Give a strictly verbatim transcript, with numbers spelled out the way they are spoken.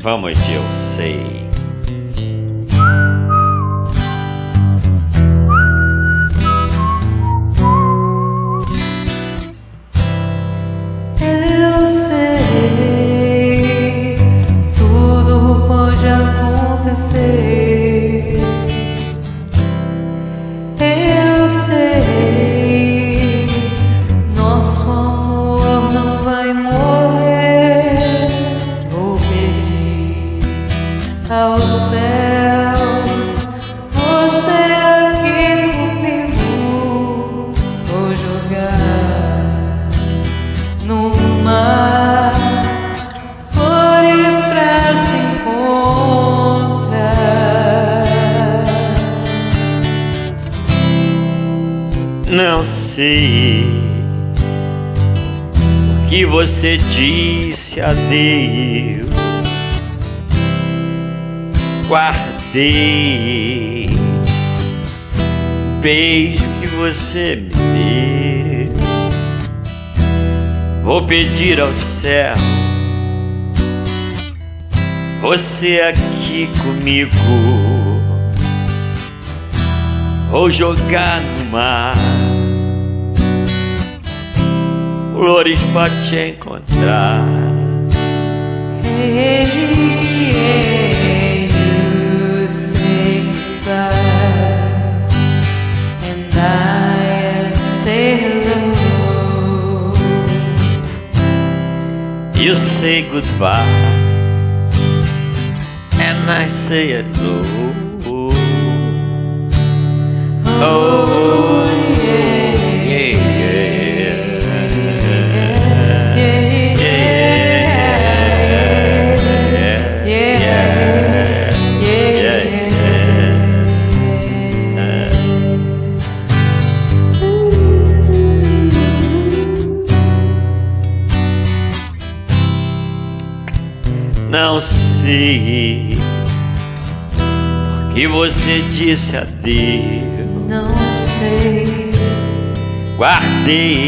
Vamos de Eu Sei. Eu sei, tudo pode acontecer. Eu sei, nosso amor não vai morrer. Vou pedir aos céus, você aqui comigo. Vou jogar no mar flores pra te encontrar. Não sei o que você disse adeus. Guardei o beijo que você me deu. Vou pedir ao céu, você aqui comigo. Vou jogar no mar flores pra te encontrar. Hey, hey, you say goodbye, and I say hello. You say goodbye and I say hello. Oh, yeah, yeah, não sei porque você disse adeus. Não sei. Guardei